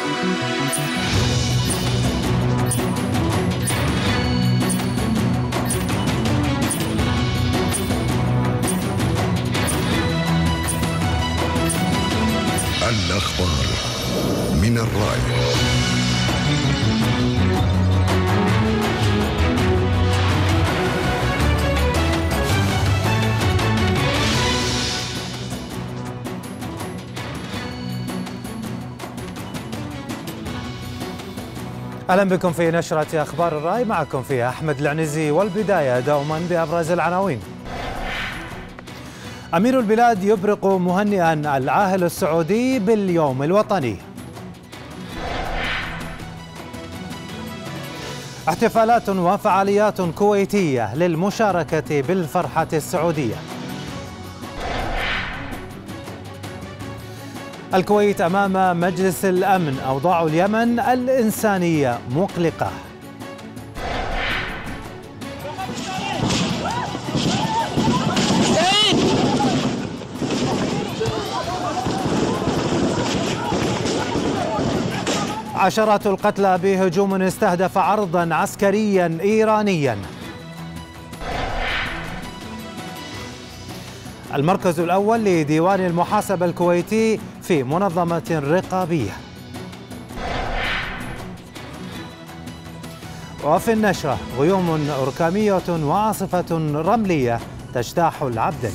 الأخبار من الرأي. أهلا بكم في نشرة أخبار الرأي، معكم فيها أحمد العنزي، والبداية دوما بأبرز العناوين. أمير البلاد يبرق مهنئا العاهل السعودي باليوم الوطني. احتفالات وفعاليات كويتية للمشاركة بالفرحة السعودية. الكويت أمام مجلس الأمن، أوضاع اليمن الإنسانية مقلقة. عشرات القتلى بهجوم استهدف عرضا عسكريا إيرانيا. المركز الأول لديوان المحاسبة الكويتي في منظمة رقابية. وفي النشرة غيوم ركامية وعاصفة رملية تجتاح العبدلي.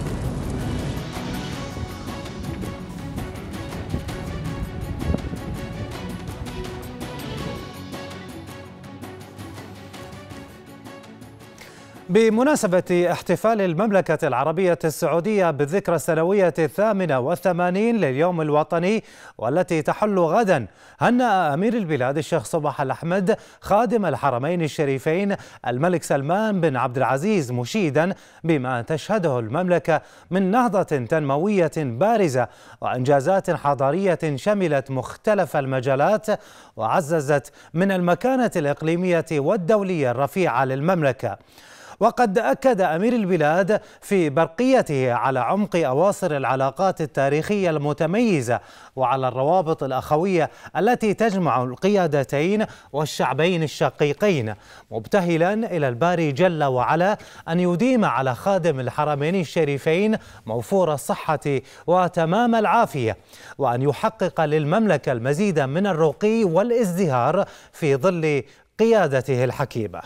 بمناسبة احتفال المملكة العربية السعودية بالذكرى السنوية 88 لليوم الوطني والتي تحل غدا، هنأ أمير البلاد الشيخ صباح الأحمد خادم الحرمين الشريفين الملك سلمان بن عبد العزيز، مشيدا بما تشهده المملكة من نهضة تنموية بارزة وإنجازات حضارية شملت مختلف المجالات وعززت من المكانة الإقليمية والدولية الرفيعة للمملكة. وقد أكد أمير البلاد في برقيته على عمق أواصر العلاقات التاريخية المتميزة وعلى الروابط الأخوية التي تجمع القيادتين والشعبين الشقيقين، مبتهلا إلى الباري جل وعلا أن يديم على خادم الحرمين الشريفين موفور الصحة وتمام العافية، وأن يحقق للمملكة المزيد من الرقي والازدهار في ظل قيادته الحكيمة.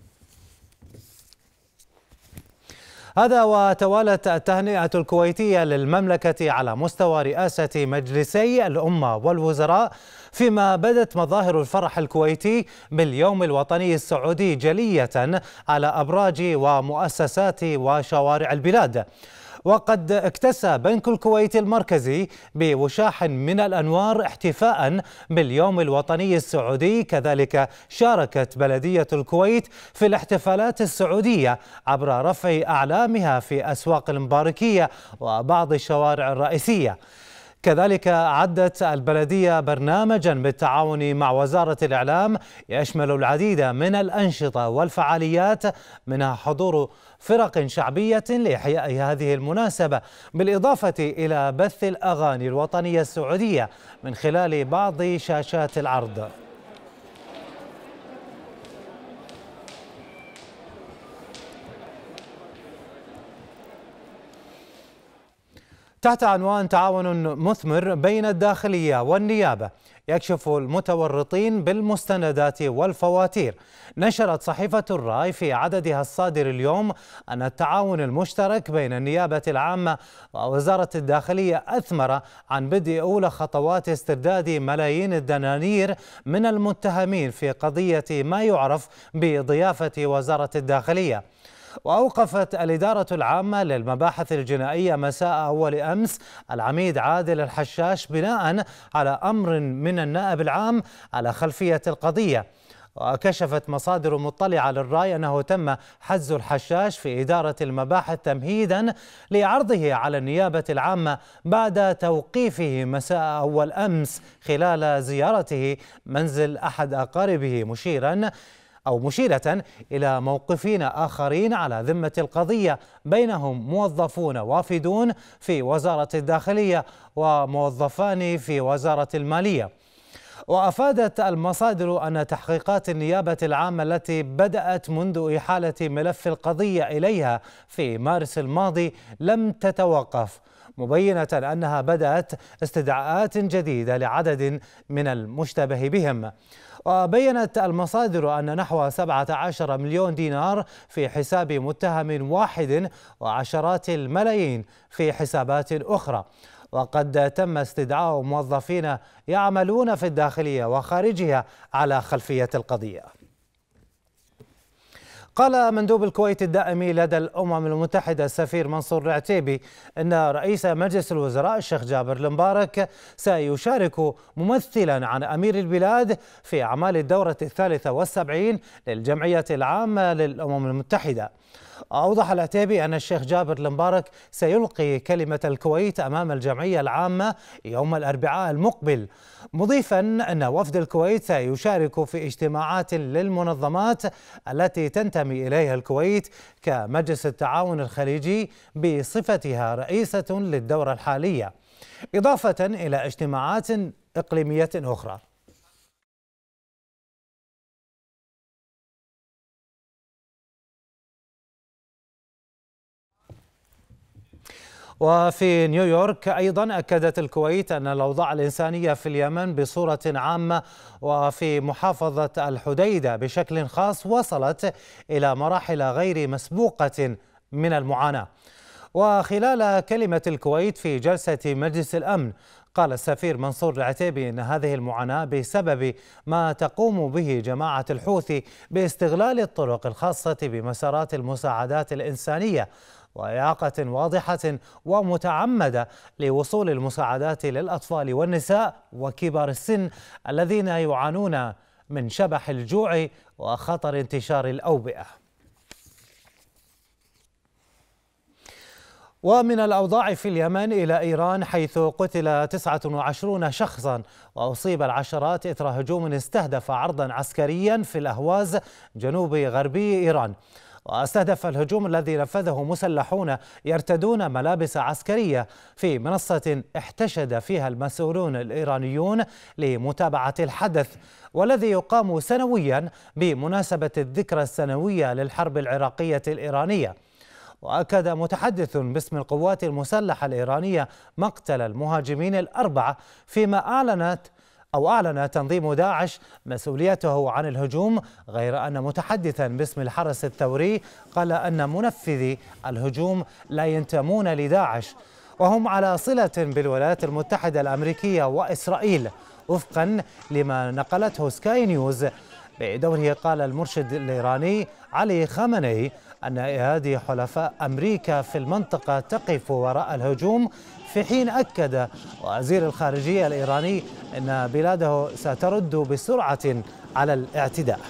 هذا وتوالت التهنئة الكويتية للمملكة على مستوى رئاسة مجلسي الأمة والوزراء، فيما بدت مظاهر الفرح الكويتي باليوم الوطني السعودي جلية على أبراج ومؤسسات وشوارع البلاد. وقد اكتسى بنك الكويت المركزي بوشاح من الأنوار احتفاء باليوم الوطني السعودي. كذلك شاركت بلدية الكويت في الاحتفالات السعودية عبر رفع أعلامها في أسواق المباركية وبعض الشوارع الرئيسية. كذلك أعدت البلدية برنامجا بالتعاون مع وزارة الإعلام يشمل العديد من الأنشطة والفعاليات، منها حضور فرق شعبية لإحياء هذه المناسبة، بالإضافة إلى بث الأغاني الوطنية السعودية من خلال بعض شاشات العرض. تحت عنوان تعاون مثمر بين الداخلية والنيابة يكشف المتورطين بالمستندات والفواتير، نشرت صحيفة الرأي في عددها الصادر اليوم أن التعاون المشترك بين النيابة العامة ووزارة الداخلية أثمر عن بدء أولى خطوات استرداد ملايين الدنانير من المتهمين في قضية ما يعرف بضيافة وزارة الداخلية. وأوقفت الإدارة العامة للمباحث الجنائية مساء أول أمس العميد عادل الحشاش بناء على أمر من النائب العام على خلفية القضية. وكشفت مصادر مطلعة للرأي أنه تم حجز الحشاش في إدارة المباحث تمهيدا لعرضه على النيابة العامة بعد توقيفه مساء أول أمس خلال زيارته منزل أحد أقاربه، مشيرة إلى موقفين آخرين على ذمة القضية، بينهم موظفون وافدون في وزارة الداخلية وموظفان في وزارة المالية. وأفادت المصادر أن تحقيقات النيابة العامة التي بدأت منذ إحالة ملف القضية إليها في مارس الماضي لم تتوقف، مبينة أنها بدأت استدعاءات جديدة لعدد من المشتبه بهم. وبينت المصادر أن نحو 17 مليون دينار في حساب متهم واحد وعشرات الملايين في حسابات أخرى، وقد تم استدعاء موظفين يعملون في الداخلية وخارجها على خلفية القضية. قال مندوب الكويت الدائمي لدى الأمم المتحدة السفير منصور العتيبي أن رئيس مجلس الوزراء الشيخ جابر المبارك سيشارك ممثلا عن أمير البلاد في أعمال الدورة 73 للجمعية العامة للأمم المتحدة. أوضح العتيبي أن الشيخ جابر المبارك سيلقي كلمة الكويت أمام الجمعية العامة يوم الأربعاء المقبل، مضيفا أن وفد الكويت سيشارك في اجتماعات للمنظمات التي تنتمي إليها الكويت كمجلس التعاون الخليجي بصفتها رئيسة للدورة الحالية، إضافة إلى اجتماعات إقليمية أخرى. وفي نيويورك أيضا أكدت الكويت أن الأوضاع الإنسانية في اليمن بصورة عامة وفي محافظة الحديدة بشكل خاص وصلت إلى مراحل غير مسبوقة من المعاناة. وخلال كلمة الكويت في جلسة مجلس الأمن، قال السفير منصور العتيبي أن هذه المعاناة بسبب ما تقوم به جماعة الحوثي باستغلال الطرق الخاصة بمسارات المساعدات الإنسانية وإعاقة واضحة ومتعمدة لوصول المساعدات للأطفال والنساء وكبار السن الذين يعانون من شبح الجوع وخطر انتشار الأوبئة. ومن الأوضاع في اليمن إلى إيران، حيث قتل 29 شخصا وأصيب العشرات إثر هجوم استهدف عرضا عسكريا في الأهواز جنوب غربي إيران. واستهدف الهجوم الذي نفذه مسلحون يرتدون ملابس عسكرية في منصة احتشد فيها المسؤولون الإيرانيون لمتابعة الحدث، والذي يقام سنويا بمناسبة الذكرى السنوية للحرب العراقية الإيرانية. وأكد متحدث باسم القوات المسلحة الإيرانية مقتل المهاجمين الأربعة، فيما أعلن تنظيم داعش مسؤوليته عن الهجوم، غير أن متحدثا باسم الحرس الثوري قال أن منفذي الهجوم لا ينتمون لداعش وهم على صلة بالولايات المتحدة الأمريكية وإسرائيل، وفقا لما نقلته سكاي نيوز. بدوره قال المرشد الإيراني علي خامنئي أن أيادي حلفاء أمريكا في المنطقة تقف وراء الهجوم، في حين أكد وزير الخارجية الإيراني أن بلاده سترد بسرعة على الاعتداء.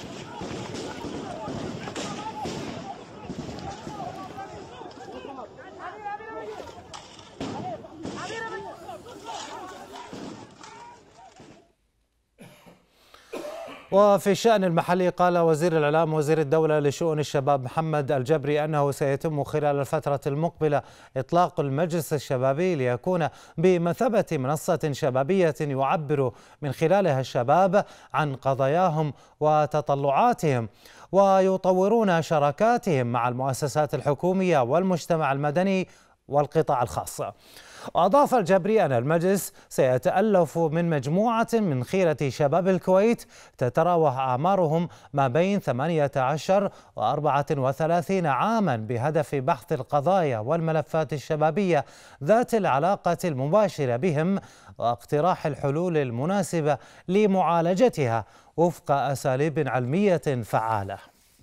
وفي الشأن المحلي، قال وزير الإعلام وزير الدولة لشؤون الشباب محمد الجبري أنه سيتم خلال الفترة المقبلة إطلاق المجلس الشبابي ليكون بمثابة منصة شبابية يعبر من خلالها الشباب عن قضاياهم وتطلعاتهم ويطورون شراكاتهم مع المؤسسات الحكومية والمجتمع المدني والقطاع الخاص. وأضاف الجبري أن المجلس سيتألف من مجموعة من خيرة شباب الكويت تتراوح أعمارهم ما بين 18 و34 عاما، بهدف بحث القضايا والملفات الشبابية ذات العلاقة المباشرة بهم واقتراح الحلول المناسبة لمعالجتها وفق أساليب علمية فعالة.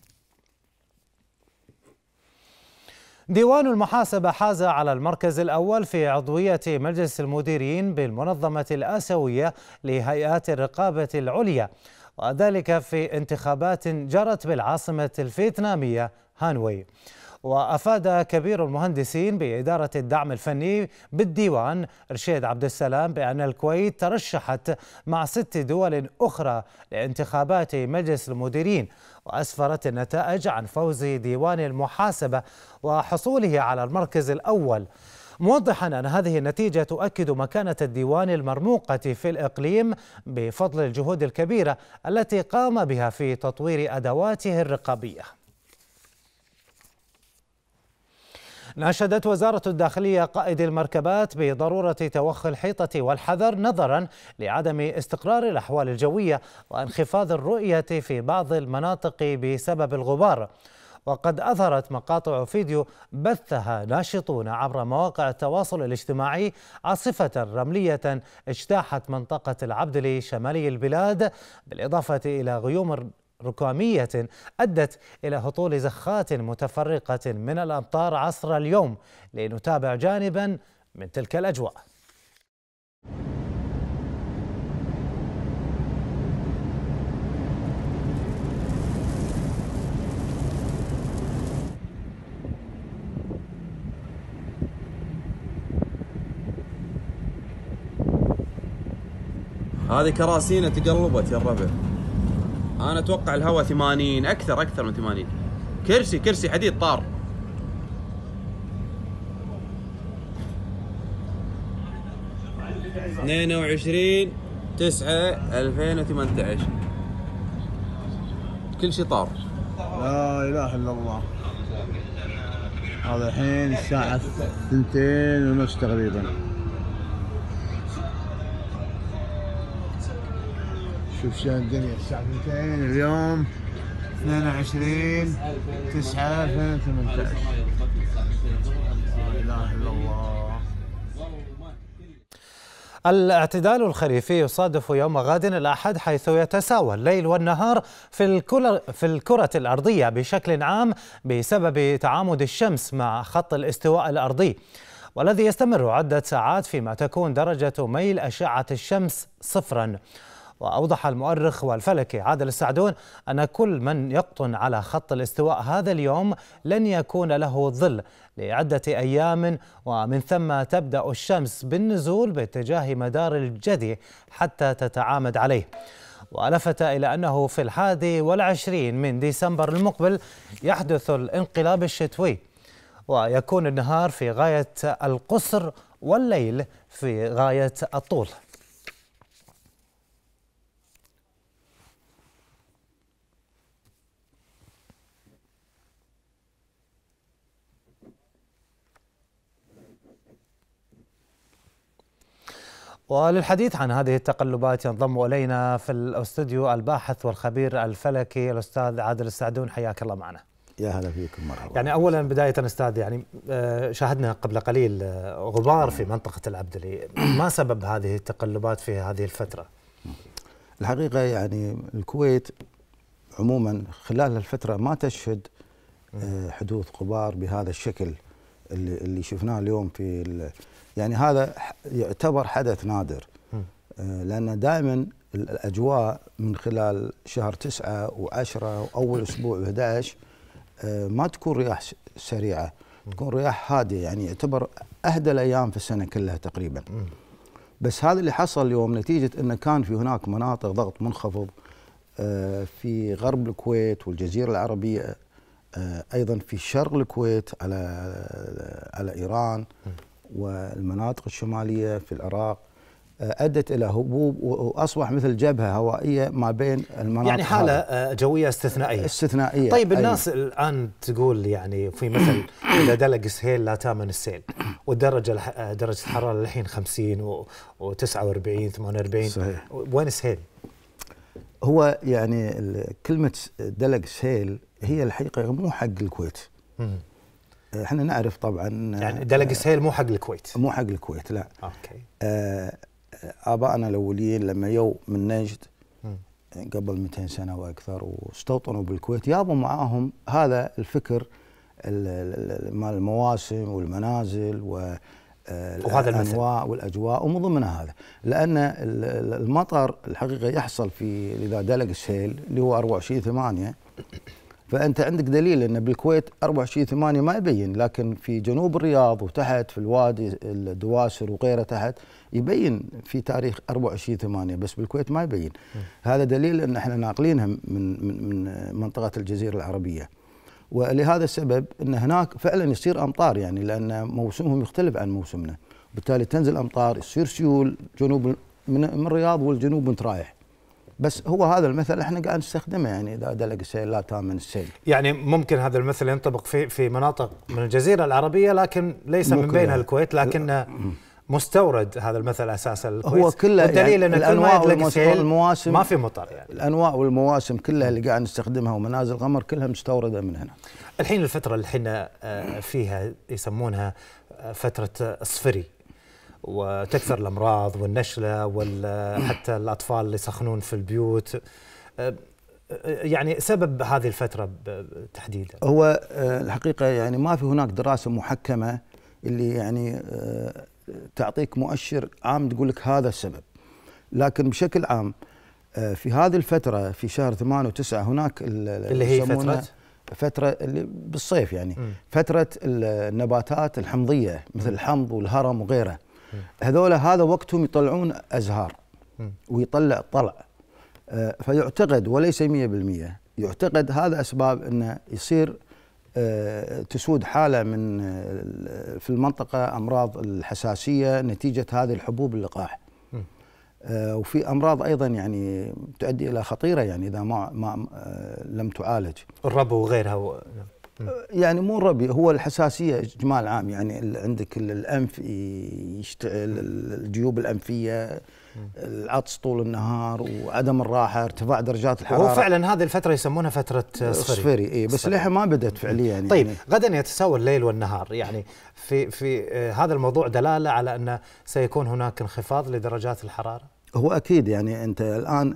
ديوان المحاسبة حاز على المركز الأول في عضوية مجلس المديرين بالمنظمة الآسيوية لهيئات الرقابة العليا، وذلك في انتخابات جرت بالعاصمة الفيتنامية هانوي. وأفاد كبير المهندسين بإدارة الدعم الفني بالديوان رشيد عبد السلام بأن الكويت ترشحت مع 6 دول أخرى لانتخابات مجلس المديرين، وأسفرت النتائج عن فوز ديوان المحاسبة وحصوله على المركز الأول. موضحا أن هذه النتيجة تؤكد مكانة الديوان المرموقة في الإقليم بفضل الجهود الكبيرة التي قام بها في تطوير أدواته الرقابية. ناشدت وزارة الداخلية قائدي المركبات بضرورة توخي الحيطة والحذر نظرا لعدم استقرار الأحوال الجوية وانخفاض الرؤية في بعض المناطق بسبب الغبار. وقد أظهرت مقاطع فيديو بثها ناشطون عبر مواقع التواصل الاجتماعي عاصفة رملية اجتاحت منطقة العبدلي شمالي البلاد، بالإضافة إلى غيوم ركامية أدت إلى هطول زخات متفرقة من الأمطار عصر اليوم. لنتابع جانبا من تلك الأجواء. هذه كراسينا تقلبت يا الربع. انا اتوقع الهواء 80 اكثر من 80. كرسي حديد طار. -22/9/2018. كل شيء طار. لا اله الا الله. هذا الحين الساعة 2:30 تقريبا. شوف شلون الدنيا الساعة 2 اليوم 22/9/2018. لا اله الا الله. الاعتدال الخريفي يصادف يوم غد الأحد، حيث يتساوى الليل والنهار في الكرة الأرضية بشكل عام بسبب تعامد الشمس مع خط الاستواء الأرضي، والذي يستمر عدة ساعات فيما تكون درجة ميل أشعة الشمس صفرا. وأوضح المؤرخ والفلكي عادل السعدون أن كل من يقطن على خط الاستواء هذا اليوم لن يكون له ظل لعدة أيام، ومن ثم تبدأ الشمس بالنزول باتجاه مدار الجدي حتى تتعامد عليه. ولفت إلى أنه في 21 من ديسمبر المقبل يحدث الانقلاب الشتوي، ويكون النهار في غاية القصر والليل في غاية الطول. وللحديث عن هذه التقلبات ينضم إلينا في الاستوديو الباحث والخبير الفلكي الأستاذ عادل السعدون. حياك الله معنا. يا هلا فيكم، مرحبا. يعني أولا بداية أستاذ، يعني شاهدنا قبل قليل غبار في منطقة العبدلي، ما سبب هذه التقلبات في هذه الفترة؟ الحقيقة يعني الكويت عموما خلال الفترة ما تشهد حدوث غبار بهذا الشكل اللي شفناه اليوم يعني هذا يعتبر حدث نادر، لأن دائما الأجواء من خلال شهر 9 و10 وأول أسبوع 11 ما تكون رياح سريعة، تكون رياح هادية، يعني يعتبر أهدى الأيام في السنة كلها تقريبا. بس هذا اللي حصل اليوم نتيجة أن كان في هناك مناطق ضغط منخفض في غرب الكويت والجزيرة العربية، أيضا في شرق الكويت على إيران والمناطق الشمالية في العراق، أدت إلى هبوب وأصبح مثل جبهة هوائية ما بين المناطق، يعني حالة جوية استثنائية. طيب الناس الآن تقول يعني في مثل إذا دلق السهيل لا تامن السيل، درجة الحرارة الحين 50 و49 48. صحيح. وين السهيل؟ هو يعني كلمة دلق السهيل هي الحقيقة مو حق الكويت. احنا نعرف طبعا يعني دلق السهيل مو حق الكويت. مو حق الكويت، لا. اوكي. آبائنا الأوليين لما يو من نجد قبل 200 سنة وأكثر واستوطنوا بالكويت، جابوا معاهم هذا الفكر مال المواسم والمنازل والأنواع والأجواء، ومن ضمنها هذا، لأن المطر الحقيقة يحصل في إذا دلق السيل اللي هو 24/8، فأنت عندك دليل أن بالكويت 24/8 ما يبين، لكن في جنوب الرياض وتحت في الوادي الدواسر وغيره تحت يبين في تاريخ 24/8، بس بالكويت ما يبين. هذا دليل أن احنا ناقلينها من منطقة الجزيرة العربية. ولهذا السبب ان هناك فعلا يصير امطار، يعني لان موسمهم يختلف عن موسمنا، وبالتالي تنزل امطار، يصير سيول جنوب من الرياض والجنوب وانت رايح. بس هو هذا المثل احنا قاعد نستخدمه، يعني اذا دلق السيل لا تامن السيل. يعني ممكن هذا المثل ينطبق في مناطق من الجزيره العربيه، لكن ليس من بينها الكويت، لكن مستورد هذا المثل اساسا الكويت. هو كله والدليل يعني ان كل ما يدلق سيل المواسم ما في مطر، يعني الانواع والمواسم كلها اللي قاعد نستخدمها ومنازل قمر كلها مستورده من هنا. الحين الفتره اللي احنا فيها يسمونها فتره الصفري، وتكثر الامراض والنشله وحتى الاطفال اللي يسخنون في البيوت. يعني سبب هذه الفتره تحديدا هو الحقيقه يعني ما في هناك دراسه محكمه اللي يعني تعطيك مؤشر عام تقول لك هذا السبب، لكن بشكل عام في هذه الفتره في شهر 8 و9 هناك اللي هي فتره اللي بالصيف، يعني فتره النباتات الحمضيه مثل الحمض والهرم وغيره. هذا وقتهم يطلعون ازهار ويطلع طلع، فيعتقد وليس 100% يعتقد هذا اسباب انه يصير تسود حاله من في المنطقه امراض الحساسيه نتيجه هذه الحبوب اللقاح. وفي امراض ايضا يعني تؤدي الى خطيره يعني اذا ما لم تعالج، الربو وغيرها. يعني مو الربي، هو الحساسيه اجمال عام، يعني عندك الانف يشتعل، الجيوب الانفيه، العطس طول النهار وعدم الراحه، ارتفاع درجات الحراره. وهو فعلا هذه الفتره يسمونها فتره صفري. اي بس لها ما بدات فعليا يعني. طيب غدا يتساوى الليل والنهار، يعني في هذا الموضوع دلاله على ان سيكون هناك انخفاض لدرجات الحراره؟ هو اكيد، يعني انت الان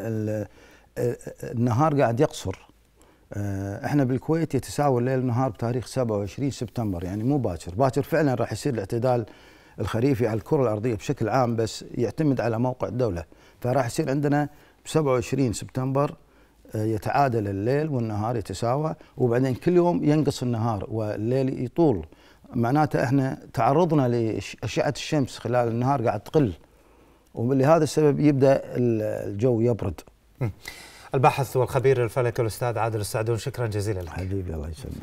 النهار قاعد يقصر. احنا بالكويت يتساوى الليل والنهار بتاريخ 27 سبتمبر، يعني مو باكر فعلا راح يصير الاعتدال الخريفي على الكره الارضيه بشكل عام، بس يعتمد على موقع الدوله، فراح يصير عندنا ب 27 سبتمبر يتعادل الليل والنهار يتساوى، وبعدين كل يوم ينقص النهار والليل يطول، معناته احنا تعرضنا لاشعه الشمس خلال النهار قاعد تقل، ولهذا السبب يبدا الجو يبرد. الباحث والخبير الفلكي الاستاذ عادل السعدون، شكرا جزيلا لك. حبيبي الله يسلمك.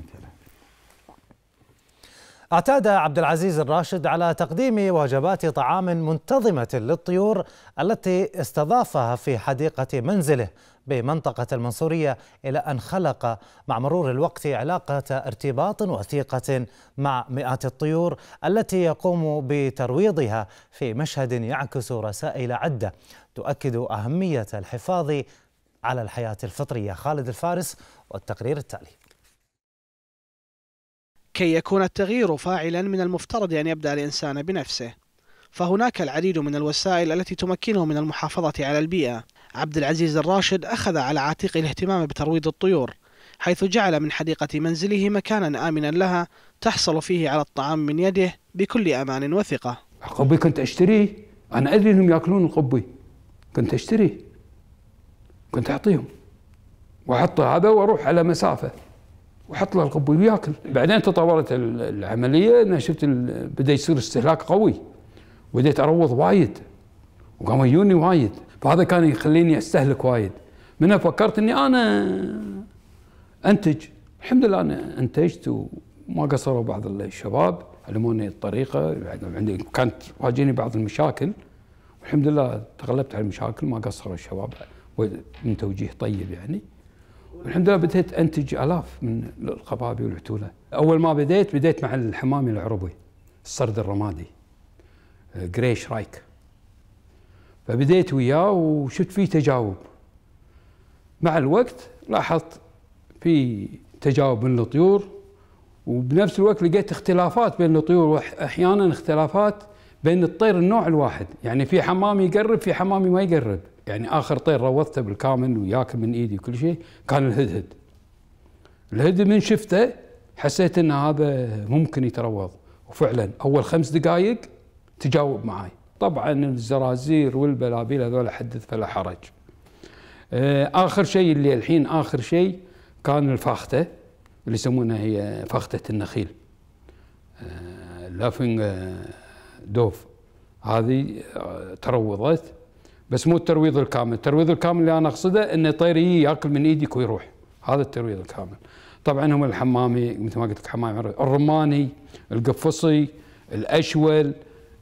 اعتاد عبد العزيز الراشد على تقديم وجبات طعام منتظمة للطيور التي استضافها في حديقة منزله بمنطقة المنصورية، إلى أن خلق مع مرور الوقت علاقة ارتباط وثيقة مع مئات الطيور التي يقوم بترويضها في مشهد يعكس رسائل عدة تؤكد أهمية الحفاظ على الحياة الفطرية. خالد الفارس والتقرير التالي. كي يكون التغيير فاعلا من المفترض أن يبدأ الإنسان بنفسه، فهناك العديد من الوسائل التي تمكنه من المحافظة على البيئة. عبد العزيز الراشد أخذ على عاتقه الاهتمام بترويض الطيور، حيث جعل من حديقة منزله مكانا آمنا لها تحصل فيه على الطعام من يده بكل أمان وثقة. القبي كنت أشتريه، أنا أدري أنهم يأكلون القبي، كنت أشتريه، كنت أعطيهم وأحط هذا وأروح على مسافة وحط له القبي وياكل. بعدين تطورت العمليه، انا شفت بدا يصير استهلاك قوي، وبديت اروض وايد وقاموا يجوني وايد، فهذا كان يخليني استهلك وايد. منها فكرت اني انا انتج. الحمد لله انا انتجت، وما قصروا بعض الشباب علموني الطريقه. عندي كانت واجهني بعض المشاكل، والحمد لله تغلبت على المشاكل، ما قصروا الشباب من توجيه طيب يعني. والحمد لله بديت انتج الاف من القبابي والعتوله. اول ما بديت مع الحمامي العربي الصرد الرمادي جريش رايك، فبديت وياه وشفت فيه تجاوب. مع الوقت لاحظت في تجاوب من الطيور، وبنفس الوقت لقيت اختلافات بين الطيور، واحيانا اختلافات بين الطير النوع الواحد، يعني في حمامي يقرب، في حمامي ما يقرب. يعني اخر طير روضته بالكامل وياكل من ايدي وكل شيء كان الهدهد. الهدهد من شفته حسيت ان هذا ممكن يتروض، وفعلا اول 5 دقائق تجاوب معي. طبعا الزرازير والبلابيل هذول حدث فلا حرج. اخر شيء اللي الحين اخر شيء كان الفاخته اللي يسمونها هي فاخته النخيل، لافينج دوف، هذه تروضت، بس مو الترويض الكامل. الترويض الكامل اللي انا اقصده ان طير ياكل من ايدك ويروح، هذا الترويض الكامل. طبعا هم الحمامي مثل ما قلت لك، حمامي الرماني، القفصي، الاشول،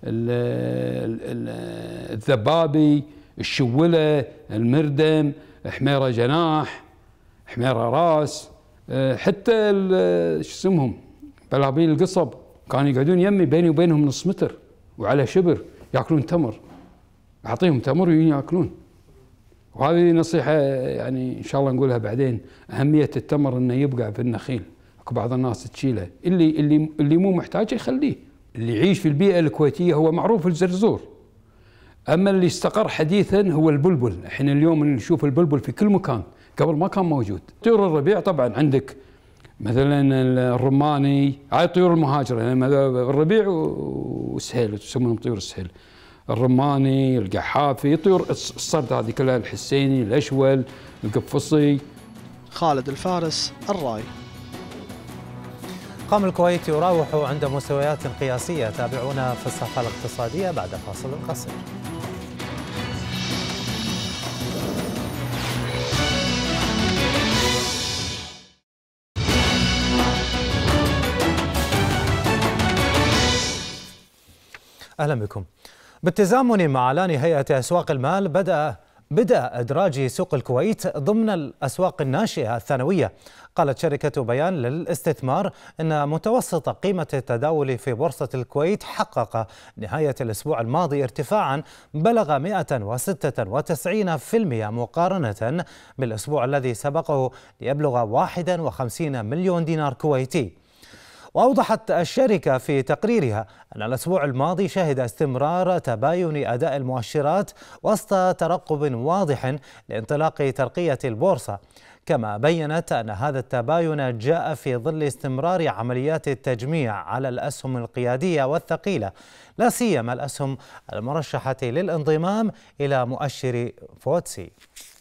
الذبابي، الشوله، المردم، حميره جناح، حميره راس، حتى شو اسمهم بلابيل القصب كانوا يقعدون يمي بيني وبينهم نص متر وعلى شبر ياكلون تمر، اعطيهم تمر وياكلون. وهذه نصيحه يعني ان شاء الله نقولها بعدين، اهميه التمر انه يبقى في النخيل. اكو بعض الناس تشيله، اللي مو محتاج يخليه. اللي يعيش في البيئه الكويتيه هو معروف الزرزور، اما اللي استقر حديثا هو البلبل. الحين اليوم نشوف البلبل في كل مكان، قبل ما كان موجود. طيور الربيع طبعا عندك مثلا الرماني، هاي الطيور المهاجره، يعني الربيع وسهيل يسمونهم طيور السهيل. الرماني، القحافي، طيور الصرد هذه كلها، الحسيني، الاشول، القفصي. خالد الفارس، الراي. قام الكويت يراوح عند مستويات قياسية. تابعونا في الصفحة الاقتصادية بعد فاصل قصير. أهلا بكم. بالتزامن مع إعلان هيئة أسواق المال بدأ إدراج سوق الكويت ضمن الأسواق الناشئة الثانوية. قالت شركة بيان للاستثمار أن متوسط قيمة التداول في بورصة الكويت حقق نهاية الأسبوع الماضي ارتفاعا بلغ 196% مقارنة بالأسبوع الذي سبقه ليبلغ 51 مليون دينار كويتي. وأوضحت الشركة في تقريرها أن الأسبوع الماضي شهد استمرار تباين أداء المؤشرات وسط ترقب واضح لانطلاق ترقية البورصة، كما بيّنت أن هذا التباين جاء في ظل استمرار عمليات التجميع على الأسهم القيادية والثقيلة، لا سيما الأسهم المرشحة للانضمام إلى مؤشر فوتسي.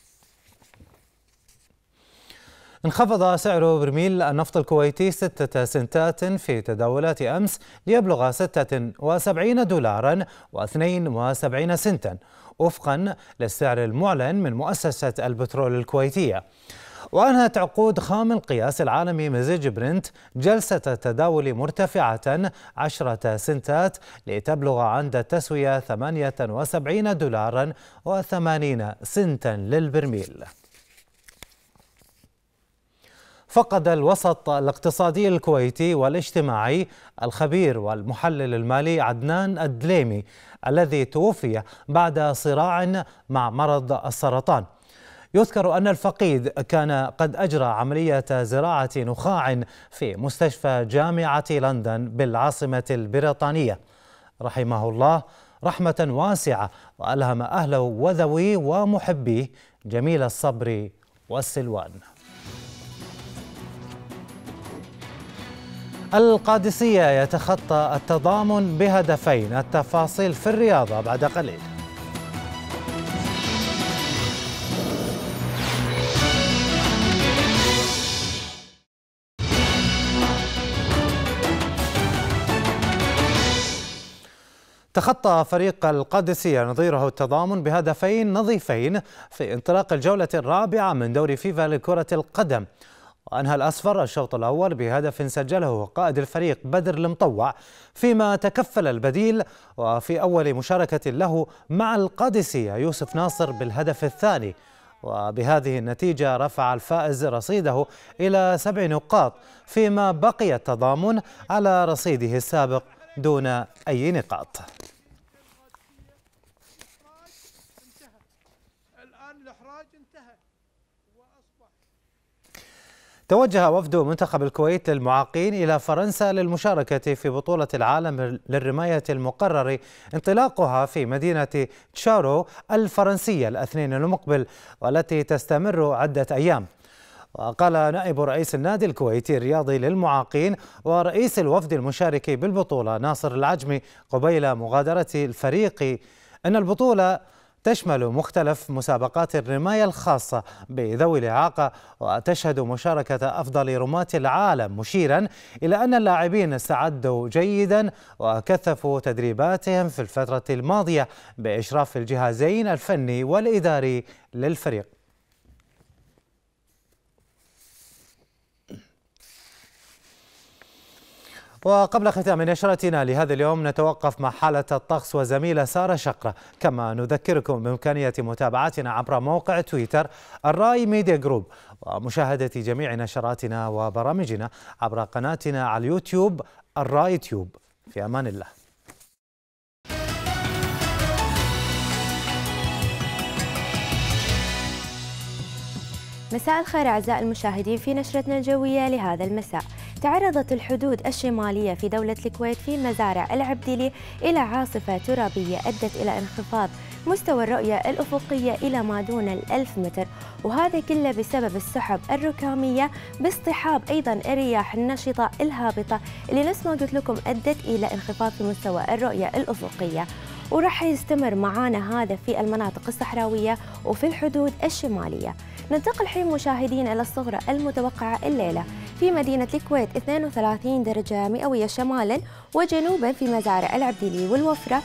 انخفض سعر برميل النفط الكويتي 6 سنتات في تداولات أمس ليبلغ 76 دولارا و72 سنتا وفقا للسعر المعلن من مؤسسة البترول الكويتية. وأنهت عقود خام القياس العالمي مزيج برنت جلسة تداول مرتفعة 10 سنتات لتبلغ عند التسوية 78 دولارا و80 سنتا للبرميل. فقد الوسط الاقتصادي الكويتي والاجتماعي الخبير والمحلل المالي عدنان الدليمي الذي توفي بعد صراع مع مرض السرطان. يذكر أن الفقيد كان قد أجرى عملية زراعة نخاع في مستشفى جامعة لندن بالعاصمة البريطانية، رحمه الله رحمة واسعة، وألهم أهله وذويه ومحبيه جميل الصبر والسلوان. القادسية يتخطى التضامن بهدفين. التفاصيل في الرياضة بعد قليل. تخطى فريق القادسية نظيره التضامن بهدفين نظيفين في انطلاق الجولة الرابعة من دوري فيفا لكرة القدم. وأنهى الأصفر الشوط الأول بهدف سجله قائد الفريق بدر المطوع، فيما تكفل البديل وفي أول مشاركة له مع القادسية يوسف ناصر بالهدف الثاني. وبهذه النتيجة رفع الفائز رصيده إلى 7 نقاط، فيما بقي التضامن على رصيده السابق دون أي نقاط. توجه وفد منتخب الكويت للمعاقين إلى فرنسا للمشاركة في بطولة العالم للرماية المقرر انطلاقها في مدينة تشارو الفرنسية الاثنين المقبل، والتي تستمر عدة أيام. وقال نائب رئيس النادي الكويتي الرياضي للمعاقين ورئيس الوفد المشارك بالبطولة ناصر العجمي قبيل مغادرة الفريق أن البطولة تشمل مختلف مسابقات الرماية الخاصة بذوي الإعاقة، وتشهد مشاركة أفضل رماة العالم، مشيرا إلى أن اللاعبين استعدوا جيدا وكثفوا تدريباتهم في الفترة الماضية بإشراف الجهازين الفني والإداري للفريق. وقبل ختام نشرتنا لهذا اليوم نتوقف مع حالة الطقس وزميلة سارة شقرة، كما نذكركم بإمكانية متابعتنا عبر موقع تويتر الرأي ميديا جروب، ومشاهدة جميع نشراتنا وبرامجنا عبر قناتنا على اليوتيوب الرأي تيوب. في أمان الله. مساء الخير أعزائي المشاهدين. في نشرتنا الجوية لهذا المساء، تعرضت الحدود الشمالية في دولة الكويت في مزارع العبدلي إلى عاصفة ترابية أدت إلى انخفاض مستوى الرؤية الأفقية إلى ما دون 1000 متر، وهذا كله بسبب السحب الركامية باصطحاب أيضا الرياح النشطة الهابطة اللي نفس ما قلت لكم أدت إلى انخفاض في مستوى الرؤية الأفقية، وراح يستمر معانا هذا في المناطق الصحراوية وفي الحدود الشمالية. ننتقل الحين مشاهدينا إلى الصغرى المتوقعة الليلة في مدينة الكويت 32 درجة مئوية شمالا وجنوبا، في مزارع العبدلي والوفرة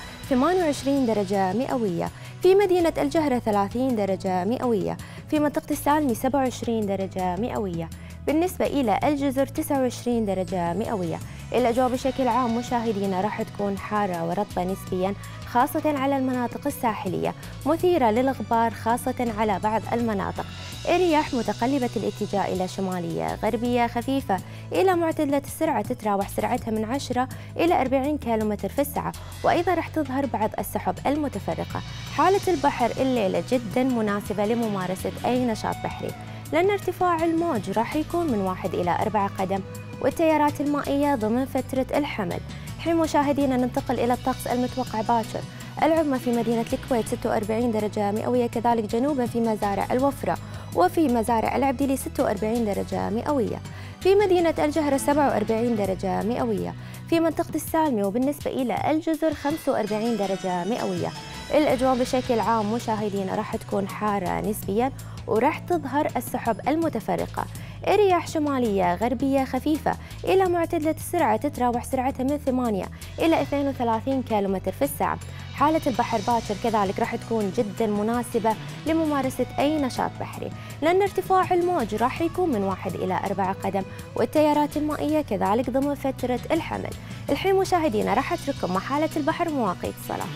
28 درجة مئوية، في مدينة الجهرة 30 درجة مئوية، في منطقة السالمي 27 درجة مئوية، بالنسبة إلى الجزر 29 درجة مئوية. الأجواء بشكل عام مشاهدينا راح تكون حارة ورطبة نسبيا، خاصة على المناطق الساحلية، مثيرة للغبار خاصة على بعض المناطق. الرياح متقلبة الاتجاه إلى شمالية غربية خفيفة إلى معتدلة السرعة، تتراوح سرعتها من 10 إلى 40 كيلومتر في الساعة، وأيضا راح تظهر بعض السحب المتفرقة. حالة البحر الليلة جدا مناسبة لممارسة أي نشاط بحري، لأن ارتفاع الموج راح يكون من 1 إلى 4 قدم، والتيارات المائية ضمن فترة الحمل. الحين مشاهدينا ننتقل إلى الطقس المتوقع باكر. العظمى في مدينة الكويت 46 درجة مئوية، كذلك جنوبا في مزارع الوفرة وفي مزارع العبدلي 46 درجة مئوية، في مدينة الجهرة 47 درجة مئوية، في منطقة السالمي وبالنسبة إلى الجزر 45 درجة مئوية. الأجواء بشكل عام مشاهدينا راح تكون حارة نسبيا، وراح تظهر السحب المتفرقة. الرياح شمالية غربية خفيفة إلى معتدلة السرعة، تتراوح سرعتها من 8 إلى 32 كيلومتر في الساعة. حالة البحر باكر كذلك راح تكون جدا مناسبة لممارسة أي نشاط بحري، لأن ارتفاع الموج راح يكون من 1 إلى 4 قدم، والتيارات المائية كذلك ضمن فترة الحمل. الحين مشاهدينا راح أترككم مع حالة البحر مواقيت الصلاة.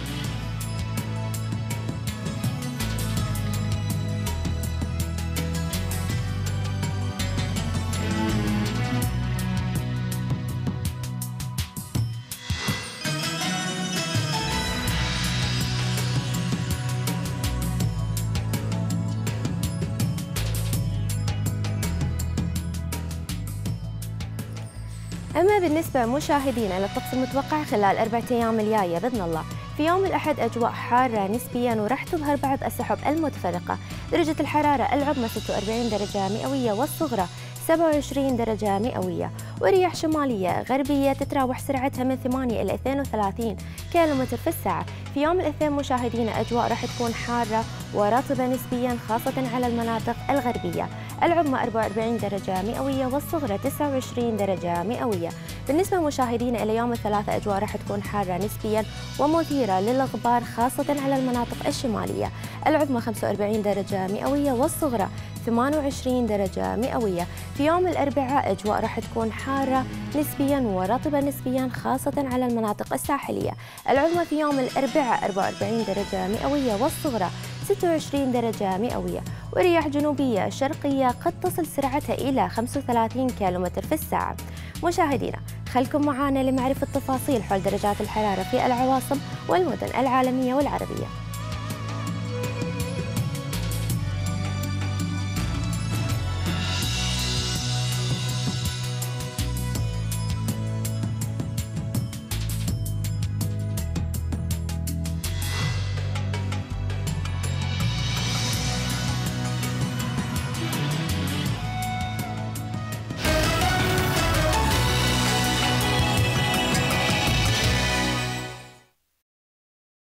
أما بالنسبة مشاهدينا للطقس المتوقع خلال 4 أيام الجاية بإذن الله، في يوم الأحد أجواء حارة نسبيا وراح تظهر بعض السحب المتفرقة. درجة الحرارة العظمى 46 درجة مئوية والصغرى 27 درجة مئوية، ورياح شمالية غربية تتراوح سرعتها من 8 إلى 32 كيلومتر في الساعة. في يوم الاثنين مشاهدينا أجواء راح تكون حارة ورطبة نسبيا خاصة على المناطق الغربية. العظمى 44 درجة مئوية والصغرى 29 درجة مئوية. بالنسبة مشاهدينا إلى يوم الثلاثاء أجواء راح تكون حارة نسبيا ومثيرة للغبار خاصة على المناطق الشمالية. العظمى 45 درجة مئوية والصغرى 28 درجة مئوية. في يوم الأربعاء أجواء راح تكون حارة نسبيا ورطبة نسبيا خاصة على المناطق الساحلية. العظمى في يوم الأربعاء 44 درجة مئوية والصغرى 26 درجة مئوية. ورياح جنوبية شرقية قد تصل سرعتها إلى 35 كيلومتر في الساعة. مشاهدينا خلكم معنا لمعرفة تفاصيل حول درجات الحرارة في العواصم والمدن العالمية والعربية.